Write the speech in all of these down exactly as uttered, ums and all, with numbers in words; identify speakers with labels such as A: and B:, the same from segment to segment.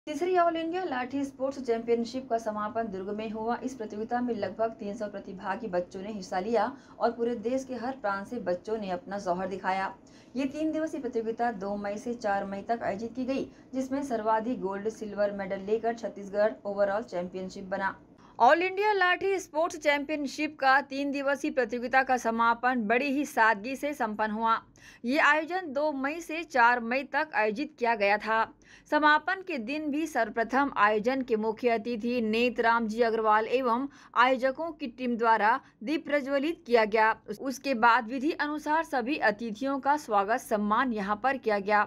A: तीसरी all India lathi sports championship का समापन दुर्ग में हुआ। इस प्रतियोगिता में लगभग तीन सौ प्रतिभागी बच्चों ने हिस्सा लिया और पूरे देश के हर प्रांत से बच्चों ने अपना जौहर दिखाया। ये तीन दिवसीय प्रतियोगिता दो मई से चार मई तक आयोजित की गई, जिसमें सर्वाधिक गोल्ड सिल्वर मेडल लेकर छत्तीसगढ़ ओवरऑल चैंपियनशिप बना। All India lathi sports championship का तीन दिवसीय प्रतियोगिता का समापन बड़ी ही सादगी से संपन्न हुआ। ये आयोजन दो मई से चार मई तक आयोजित किया गया था। समापन के दिन भी सर्वप्रथम आयोजन के मुख्य अतिथि नेतराम जी अग्रवाल एवं आयोजकों की टीम द्वारा दीप प्रज्वलित किया गया। उसके बाद विधि अनुसार सभी अतिथियों का स्वागत सम्मान यहाँ पर किया गया।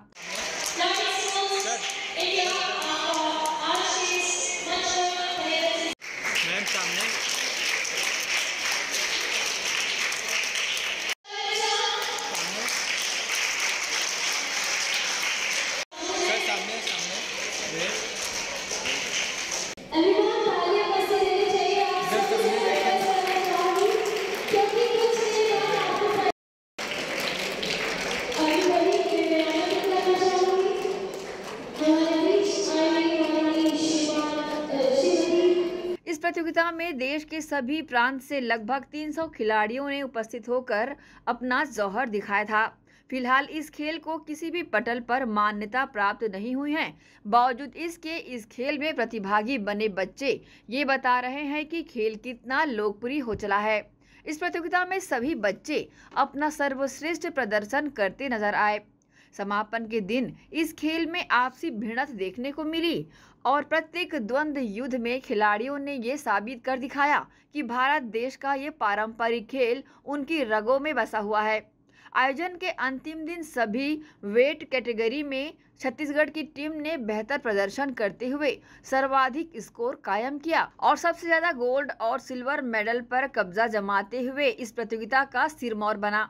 A: इस प्रतियोगिता में देश के सभी प्रांत से लगभग तीन सौ खिलाड़ियों ने उपस्थित होकर अपना जौहर दिखाया था। फिलहाल इस खेल को किसी भी पटल पर मान्यता प्राप्त नहीं हुई है। बावजूद इसके इस खेल में प्रतिभागी बने बच्चे ये बता रहे हैं कि खेल कितना लोकप्रिय हो चला है। इस प्रतियोगिता में सभी बच्चे अपना सर्वश्रेष्ठ प्रदर्शन करते नजर आए। समापन के दिन इस खेल में आपसी भिड़ंत देखने को मिली और प्रत्येक द्वंद्व युद्ध में खिलाड़ियों ने ये साबित कर दिखाया कि भारत देश का ये पारंपरिक खेल उनकी रगों में बसा हुआ है। आयोजन के अंतिम दिन सभी वेट कैटेगरी में छत्तीसगढ़ की टीम ने बेहतर प्रदर्शन करते हुए सर्वाधिक स्कोर कायम किया और सबसे ज्यादा गोल्ड और सिल्वर मेडल पर कब्जा जमाते हुए इस प्रतियोगिता का सिरमौर बना।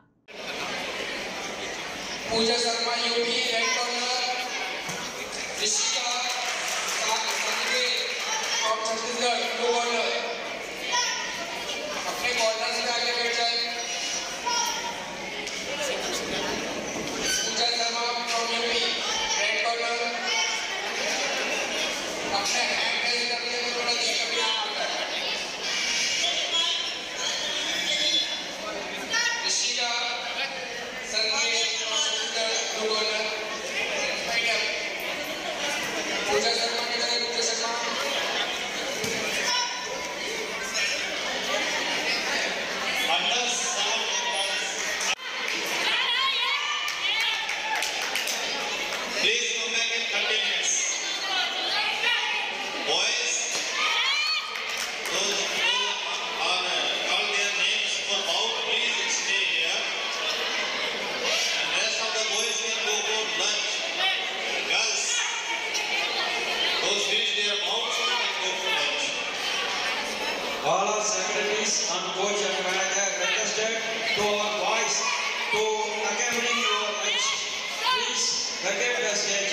B: Pooja Sharma UP red corner, Rishika Sange और छत्तीसगढ़ ब्लू कॉर्नर अपने कॉर्नर से आगे बैठ जाए। Pooja Sharma from UP red corner अपने हैंड रेज करके थोड़ा देख के आता है। ऋषिका सानगे पूजा शर्मा के लिए पूजा Sharma
C: Please come back in thirty minutes. Boys, those who are call their names for out, please stay here. And rest of the boys can go for lunch. Girls, those finish their bouts can go for lunch.
D: All our secretaries and coach and manager have requested to our boys to accompany your lunch. Please vacate the stage.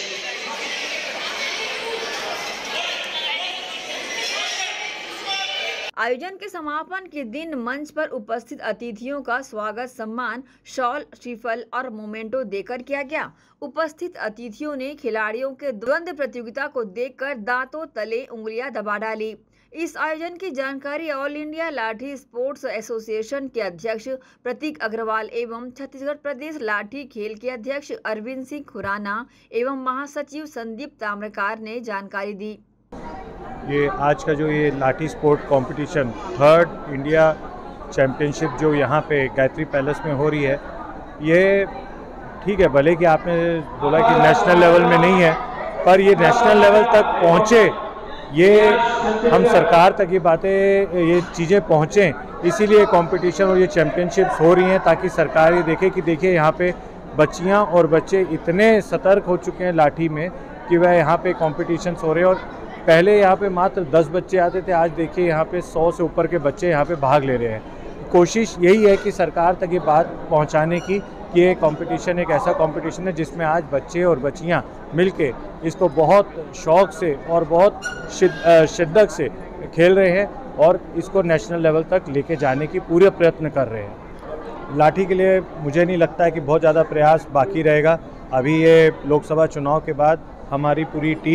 A: आयोजन के समापन के दिन मंच पर उपस्थित अतिथियों का स्वागत सम्मान शॉल, श्रीफल और मोमेंटो देकर किया गया। उपस्थित अतिथियों ने खिलाड़ियों के द्वंद्व प्रतियोगिता को देखकर दांतों तले उंगलियां दबा डाली। इस आयोजन की जानकारी all India lathi sports association के अध्यक्ष प्रतीक अग्रवाल एवं छत्तीसगढ़ प्रदेश लाठी खेल के अध्यक्ष अरविंद सिंह खुराना एवं महासचिव संदीप ताम्रकार ने जानकारी दी।
E: ये आज का जो ये lathi sport competition third India championship जो यहाँ पे गायत्री पैलेस में हो रही है, ये ठीक है, भले कि आपने बोला कि नेशनल लेवल में नहीं है, पर ये नेशनल लेवल तक पहुँचे, ये हम सरकार तक ये बातें ये चीज़ें पहुँचें, इसीलिए कंपटीशन और ये चैम्पियनशिप्स हो रही हैं ताकि सरकार ये देखे कि देखिए यहाँ पे बच्चियाँ और बच्चे इतने सतर्क हो चुके हैं लाठी में कि वह यहाँ पे कॉम्पिटिशन्स हो रहे हैं। और पहले यहाँ पे मात्र दस बच्चे आते थे, आज देखिए यहाँ पे सौ से ऊपर के बच्चे यहाँ पे भाग ले रहे हैं। कोशिश यही है कि सरकार तक ये बात पहुँचाने की कि ये कंपटीशन एक ऐसा कंपटीशन है जिसमें आज बच्चे और बच्चियाँ मिलके इसको बहुत शौक़ से और बहुत शिद्दत से खेल रहे हैं और इसको नेशनल लेवल तक लेके जाने की पूरे प्रयत्न कर रहे हैं। लाठी के लिए मुझे नहीं लगता है कि बहुत ज़्यादा प्रयास बाकी रहेगा। अभी ये लोकसभा चुनाव के बाद हमारी पूरी टीम,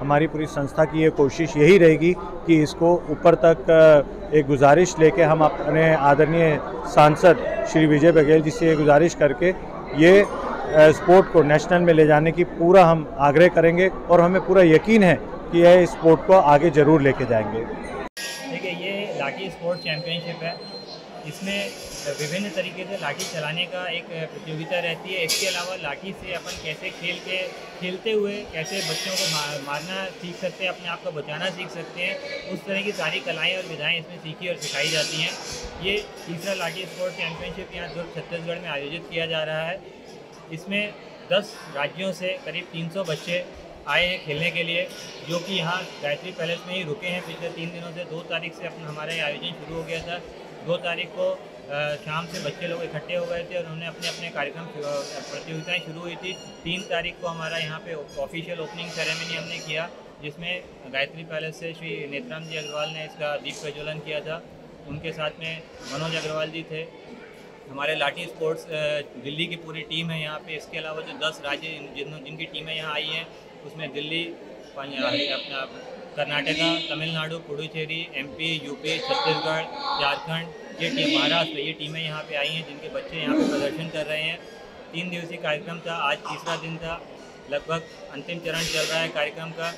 E: हमारी पूरी संस्था की ये कोशिश यही रहेगी कि इसको ऊपर तक एक गुजारिश लेके हम अपने आदरणीय सांसद श्री विजय बघेल जी से ये गुजारिश करके ये स्पोर्ट को नेशनल में ले जाने की पूरा हम आग्रह करेंगे और हमें पूरा यकीन है कि यह स्पोर्ट को आगे ज़रूर लेके जाएंगे।
F: देखिए, ये लाठी स्पोर्ट चैम्पियनशिप है। इसमें विभिन्न तरीके से लाठी चलाने का एक प्रतियोगिता रहती है। इसके अलावा लाठी से अपन कैसे खेल के खेलते हुए कैसे बच्चों को मार, मारना सीख सकते हैं, अपने आप को बचाना सीख सकते हैं, उस तरह की सारी कलाएं और विधाएं इसमें सीखी और सिखाई जाती हैं। ये तीसरा लाठी स्पोर्ट चैम्पियनशिप यहाँ दुर्ग छत्तीसगढ़ में आयोजित किया जा रहा है। इसमें दस राज्यों से करीब तीन सौ बच्चे आए हैं खेलने के लिए, जो कि यहाँ गायत्री पैलेस में ही रुके हैं पिछले तीन दिनों से। दो तारीख से अपना हमारा ये आयोजन शुरू हो गया था। दो तारीख को शाम से बच्चे लोग इकट्ठे हो गए थे और उन्होंने अपने अपने कार्यक्रम प्रतियोगिताएं शुरू हुई थी। तीन तारीख को हमारा यहाँ पे ऑफिशियल ओपनिंग सेरेमनी हमने किया, जिसमें गायत्री पैलेस से श्री नेत्राम जी अग्रवाल ने इसका दीप प्रज्वलन किया था। उनके साथ में मनोज अग्रवाल जी थे। हमारे लाठी स्पोर्ट्स दिल्ली की पूरी टीम है यहाँ पे। इसके अलावा जो दस राज्य जिन जिनकी टीमें यहाँ आई हैं, उसमें दिल्ली, अपना कर्नाटका, तमिलनाडु, पुडुचेरी, एमपी, यूपी, छत्तीसगढ़, झारखंड, ये टीम, महाराष्ट्र, ये टीमें यहाँ पे आई हैं, जिनके बच्चे यहाँ पे प्रदर्शन कर रहे हैं। तीन दिवसीय कार्यक्रम था, आज तीसरा दिन था। लगभग अंतिम चरण चल रहा है कार्यक्रम का।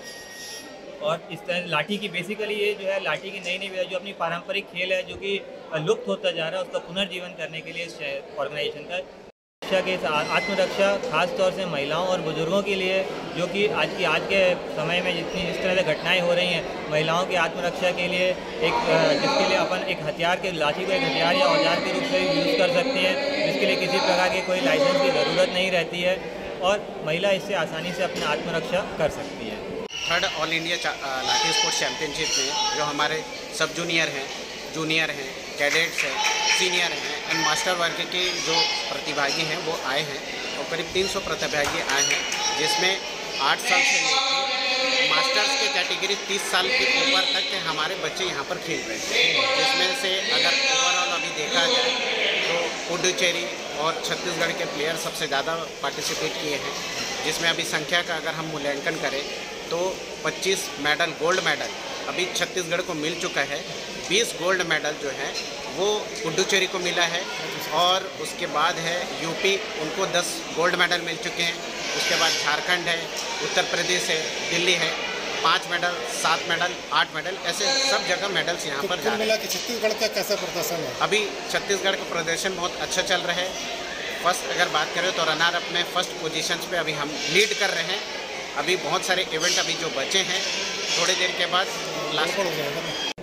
F: और इस तरह लाठी की बेसिकली ये जो है लाठी की नई नई जो अपनी पारंपरिक खेल है, जो कि लुप्त होता जा रहा है, उसका पुनर्जीवन करने के लिए इस ऑर्गेनाइजेशन का रक्षा के आत्मरक्षा खास तौर से महिलाओं और बुजुर्गों के लिए, जो कि आज की आज के समय में जितनी इस तरह से घटनाएं हो रही हैं, महिलाओं की आत्मरक्षा के लिए एक जिसके लिए अपन एक हथियार के लाठी को एक हथियार या औजार के रूप में यूज़ कर सकते हैं, जिसके लिए किसी प्रकार की कोई लाइसेंस की ज़रूरत नहीं रहती है और महिला इससे आसानी से अपनी आत्मरक्षा कर सकती है।
G: Third all India lathi sports championship में जो हमारे सब जूनियर हैं, जूनियर हैं, कैडेट्स हैं, सीनियर हैं एंड मास्टर वर्ग के जो प्रतिभागी हैं वो आए हैं और करीब तीन सौ प्रतिभागी आए हैं, जिसमें आठ साल से लेकर मास्टर्स के कैटेगरी तीस साल के ऊपर तक के हमारे बच्चे यहाँ पर खेल रहे हैं। जिसमें से अगर ओवरऑल अभी देखा जाए तो पुडुचेरी और छत्तीसगढ़ के प्लेयर सबसे ज़्यादा पार्टिसिपेट किए हैं, जिसमें अभी संख्या का अगर हम मूल्यांकन करें तो पच्चीस मेडल, गोल्ड मेडल अभी छत्तीसगढ़ को मिल चुका है। बीस गोल्ड मेडल जो है वो पुडुचेरी को मिला है और उसके बाद है यूपी, उनको दस गोल्ड मेडल मिल चुके हैं। उसके बाद झारखंड है, उत्तर प्रदेश है, दिल्ली है, पाँच मेडल, सात मेडल, आठ मेडल, ऐसे सब जगह मेडल्स यहाँ पर जा रहे हैं।
H: छत्तीसगढ़ का कैसा प्रदर्शन है?
G: अभी छत्तीसगढ़ का प्रदर्शन बहुत अच्छा चल रहा है। फर्स्ट अगर बात करें तो रनर अपने फर्स्ट पोजीशंस पे अभी हम लीड कर रहे हैं। अभी बहुत सारे इवेंट अभी जो बचे हैं, थोड़ी देर के बाद लास्ट हो जाएगा।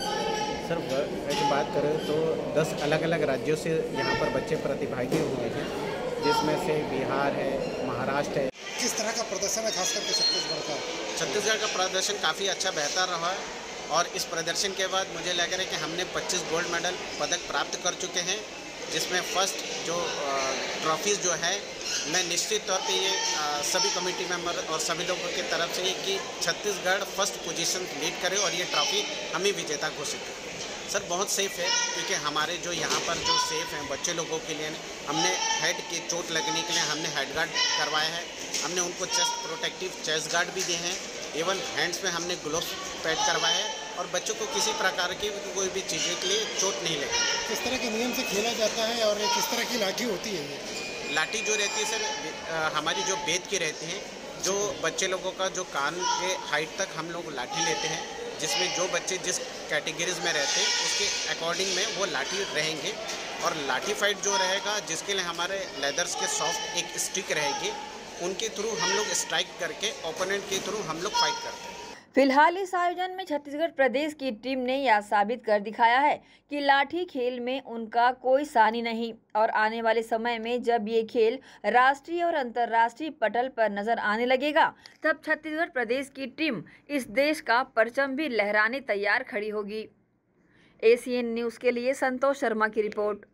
I: सर अगर बात करें तो दस अलग अलग राज्यों से यहाँ पर बच्चे प्रतिभागी हुए हैं, जिसमें से बिहार है, महाराष्ट्र है।
H: किस तरह का प्रदर्शन है खास करके छत्तीसगढ़ का?
G: छत्तीसगढ़ का प्रदर्शन काफ़ी अच्छा बेहतर रहा है और इस प्रदर्शन के बाद मुझे लग रहा है कि हमने पच्चीस गोल्ड मेडल पदक प्राप्त कर चुके हैं, जिसमें फ़र्स्ट जो ट्रॉफीज़ जो है मैं निश्चित तौर पे ये आ, सभी कमेटी मेंबर और सभी लोगों की तरफ से कि छत्तीसगढ़ फर्स्ट पोजीशन लीड करे और ये ट्रॉफी हम ही विजेता घोषित करें। सर बहुत सेफ़ है, क्योंकि हमारे जो यहाँ पर जो सेफ़ हैं बच्चे लोगों के लिए हमने हेड की चोट लगने के लिए हमने हेड गार्ड करवाया है, हमने उनको चेस्ट प्रोटेक्टिव चेस्ट गार्ड भी दिए हैं, इवन हैंड्स में हमने ग्लोव्स पैड करवाए हैं और बच्चों को किसी प्रकार की कोई भी चीज़ों के लिए चोट नहीं लगेगी।
H: किस तरह के नियम से खेला जाता है और किस तरह की लाठी होती है? ये
G: लाठी जो रहती है सर आ, हमारी जो बेत की रहती हैं, जो बच्चे लोगों का जो कान के हाइट तक हम लोग लाठी लेते हैं, जिसमें जो बच्चे जिस कैटेगरीज में रहते हैं उसके अकॉर्डिंग में वो लाठी रहेंगे और लाठी फाइट जो रहेगा जिसके लिए हमारे लेदर्स के सॉफ्ट एक स्टिक रहेगी, उनके थ्रू हम लोग स्ट्राइक करके ओपोनेंट के थ्रू हम लोग फाइट करते हैं।
A: फिलहाल इस आयोजन में छत्तीसगढ़ प्रदेश की टीम ने यह साबित कर दिखाया है कि लाठी खेल में उनका कोई सानी नहीं और आने वाले समय में जब ये खेल राष्ट्रीय और अंतर्राष्ट्रीय पटल पर नजर आने लगेगा, तब छत्तीसगढ़ प्रदेश की टीम इस देश का परचम भी लहराने तैयार खड़ी होगी। एसीएन न्यूज़ के लिए संतोष शर्मा की रिपोर्ट।